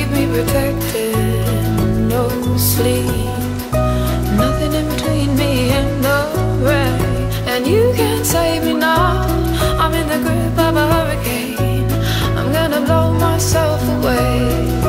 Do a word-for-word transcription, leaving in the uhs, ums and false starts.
keep me protected, no sleep, nothing in between me and the rain. And you can't save me now, I'm in the grip of a hurricane. I'm gonna blow myself away.